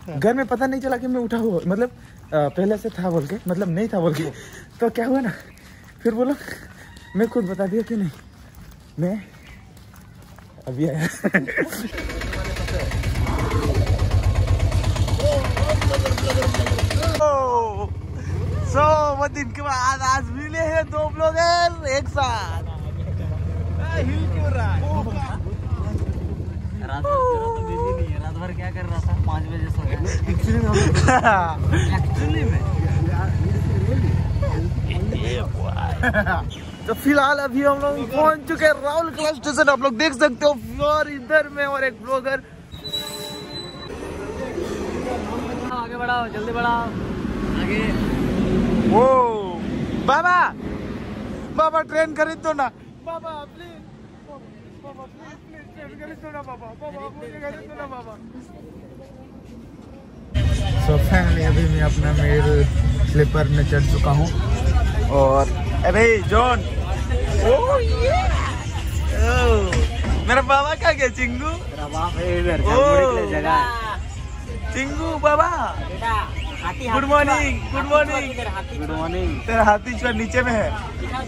घर में पता नहीं चला कि मैं उठा हुआ, मतलब पहले से था बोल के, मतलब नहीं था बोल के। तो क्या हुआ ना, फिर बोलो मैं खुद बता दिया कि नहीं मैं अभी आया। वो दिन के बाद आज मिले हैं दो ब्लॉगर एक साथ। हिल क्यों रहा है? रात भर तो बिजी नहीं है, रात भर क्या कर रहा था? 5 बजे सो गया। एक्चुअली में तो फिलहाल अभी हम लोग पहुंच चुके हैं राहुल क्लास स्टेशन। आप लोग देख सकते हो और इधर में और एक ब्लॉगर। आगे बढ़ाओ, जल्दी बढ़ाओ आगे। ओ बाबा, बाबा ट्रेन खरीद दो ना बाबा, प्लीज बाबा, प्लीज ट्रेन खरीद दो ना बाबा, बाबा मुझे खरीद दो ना बाबा। सो फाइनली अभी मैं अपना मेरे स्लीपर में चढ़ चुका हूँ और अरे जॉन, मेरा बाबा क्या गया? चिंगू, मेरा बाप है इधर के जगह। चिंगू बाबा, good morning. Good morning. Good morning. तेरा हाथी जो नीचे में है।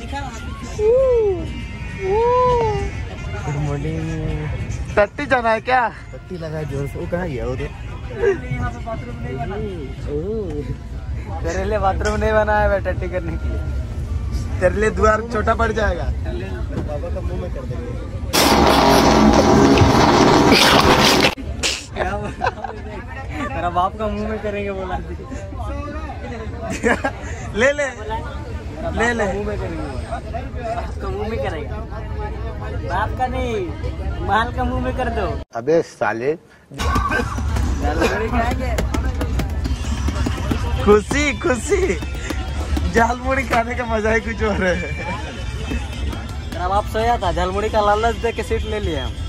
Good morning. टट्टी जाना है क्या? टट्टी लगा जोर से। वो कहाँ गया? वो तेरे लिए बाथरूम नहीं बनाया है टट्टी करने के लिए। तेरे लिए द्वार छोटा पड़ जाएगा। बाबा का मुंह में कर देंगे। तेरा बाप का मुंह में करेंगे बोला। ले ले ले ले, मुंह में करेंगे, बाप का मुंह में करेगा। बाप का नहीं, माल का मुंह में कर दो। अबे साले, खुशी खुशी झालमुड़ी खाने का मजा ही कुछ और है। तेरा बाप सोया था, झालमुड़ी का लालच दे के सीट ले लिया हम।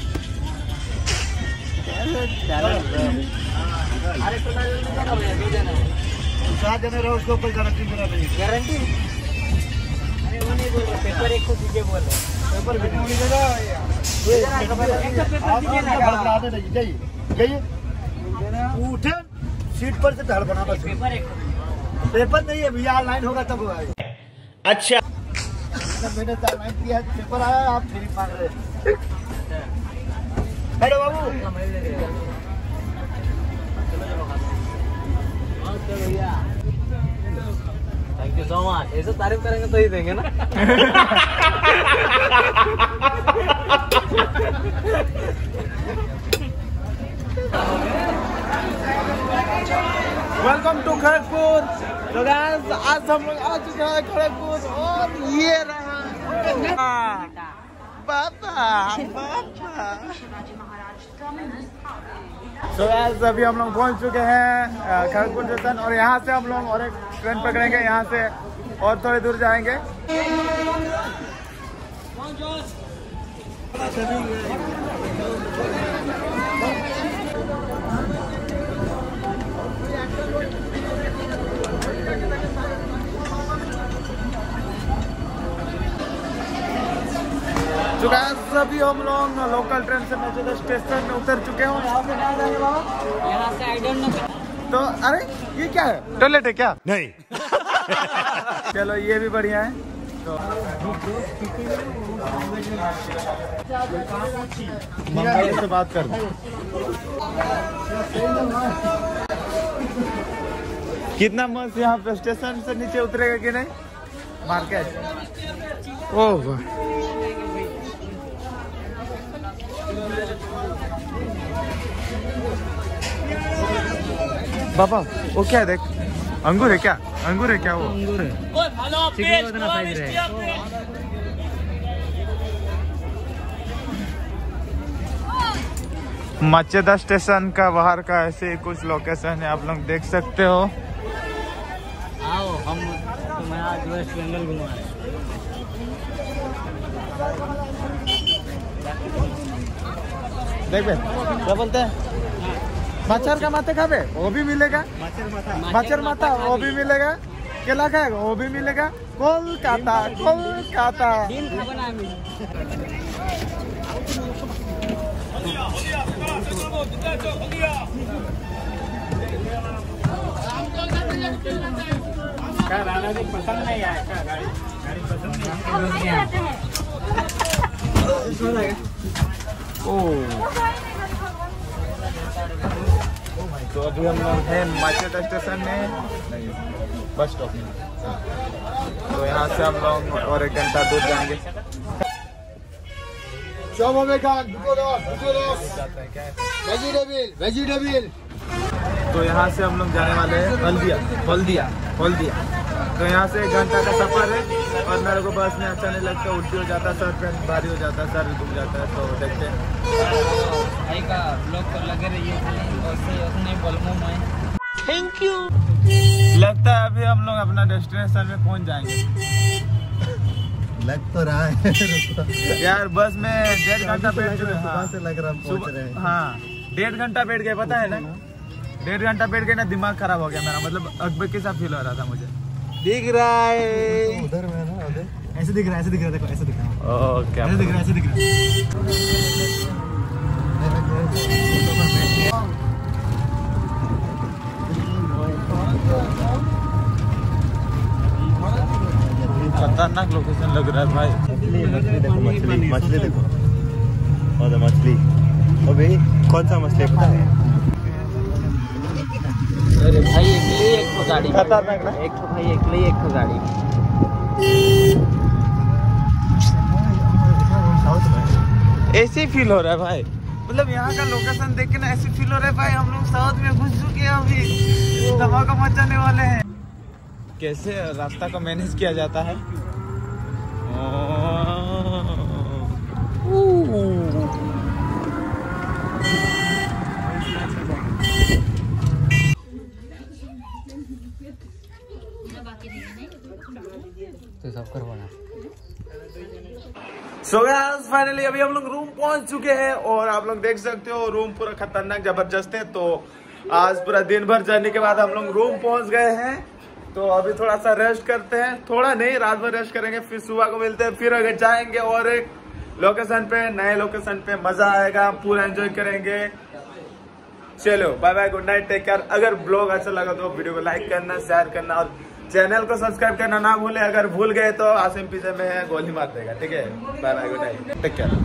रहो उसके ऊपर गारंटी मेरा नहीं। गारंटी? अरे वो नहीं बोल रहे, पेपर एक को दीजिए बोल रहे। पेपर भी नहीं देगा। उठे सीट पर से धड़ बना, बस पेपर एक पेपर नहीं है भैया, ऑनलाइन होगा तब होगा। अच्छा मैंने ऑनलाइन किया, पेपर आया, आप फ्री मांग रहे। हेलो बाबू, थैंक यू सो मच। ऐसे तारीफ करेंगे तो ही देंगे ना। Welcome to Kharagpur. तो गाइस आज हम लोग आ चुके हैं खड़गपुर और ये रहा बाबा। तो गाइस अभी हम लोग पहुंच चुके हैं खड़गपुर स्टेशन और यहाँ से हम लोग और एक ट्रेन पकड़ेंगे। यहाँ से और थोड़ी दूर जाएंगे। तो गाइस अभी हम लोग लोकल ट्रेन से मौजूदा स्टेशन में उतर चुके हैं। यहाँ से आई डोंट नो। तो अरे ये क्या है? टॉयलेट है क्या? नहीं। चलो ये भी बढ़िया है। तो मंगल से बात कर। कितना मस्त यहाँ पे स्टेशन से नीचे उतरेगा कि नहीं? मार्केट। ओह बाबा, वो क्या है? देख, अंगूर है क्या? अंगूर है क्या? वो अंगूर है। मचेदा स्टेशन का बाहर का ऐसे कुछ लोकेशन है, आप लोग देख सकते हो। आओ हम तुम्हें आज वेस्ट बंगाल घुमा रहे हैं। देख बे, क्या बोलते हैं? मच्छर का माथे खाबे वो भी मिलेगा। मच्छर माथा वो भी मिलेगा। केला खाएगा वो भी मिलेगा। कोलकाता कोलकाता। राणा जी पसंद नहीं आया क्या? गाड़ी पसंद नहीं आया। तो अभी हम लोग हैं मार्केट स्टेशन में, नहीं बस स्टॉप में। तो यहाँ से हम लोग और 1 घंटा दूर जाएंगे। वेजिटेबल। तो यहाँ से हम लोग जाने वाले हैं हल्दिया। तो यहाँ से 1 घंटा का सफर है और मेरे को बस में अच्छा नहीं लगता, उल्टी हो जाता, सर पे भारी हो जाता, सर दुख जाता है। तो देखते हैं। भाई का ब्लॉग तो लगे रहिए, उतने बलमो में। Thank you. लगता है अभी हम लोग अपना डेस्टिनेशन में पहुँच जाएंगे। लग तो रहा है यार बस में 1.5 घंटा बैठ से लग रहा पहुंच रहे हैं। हाँ 1.5 घंटा बैठ गए, पता है ना? 1.5 घंटा बैठ गए ना, दिमाग खराब हो गया मेरा, मतलब अकबर के साथ फील हो रहा था मुझे। दिख रहा है उधर में ना, उधर ऐसे दिख रहा है, देखो ऐसे दिख रहा है। ओके, ऐसे दिख रहा है। खतरनाक लोकेशन लग रहा है भाई। मछली देखो और मछली। अभी कौन सा मछली पता है? अरे भाई एक ठो गाड़ी, खतरनाक ना? एक ठो भाई, एक ठो गाड़ी। ऐसे फील हो रहा है भाई, मतलब यहाँ का लोकेशन देख के ना ऐसे फील हो रहा है भाई हम लोग साउथ में घुस चुके हैं, अभी धमाका मचाने वाले हैं। कैसे रास्ता को मैनेज किया जाता है। तो सब करवाना। सो गाइस फाइनली अभी हम लोग रूम पहुंच चुके हैं और आप लोग देख सकते हो रूम पूरा खतरनाक जबरदस्त है। तो आज पूरा दिन भर जर्नी के बाद हम लोग रूम पहुंच गए हैं। तो अभी थोड़ा सा रेस्ट करते हैं, थोड़ा नहीं रात भर रेस्ट करेंगे, फिर सुबह को मिलते हैं, फिर अगर जाएंगे और एक लोकेशन पे, नए लोकेशन पे, मजा आएगा, पूरा एंजॉय करेंगे। चलो bye bye, good night, take care. अगर ब्लॉग अच्छा लगा तो वीडियो को लाइक करना, शेयर करना और चैनल को सब्सक्राइब करना ना भूले। अगर भूल गए तो आसिम पीछे में है, गोली मार देगा। ठीक है, bye bye, good night, take care.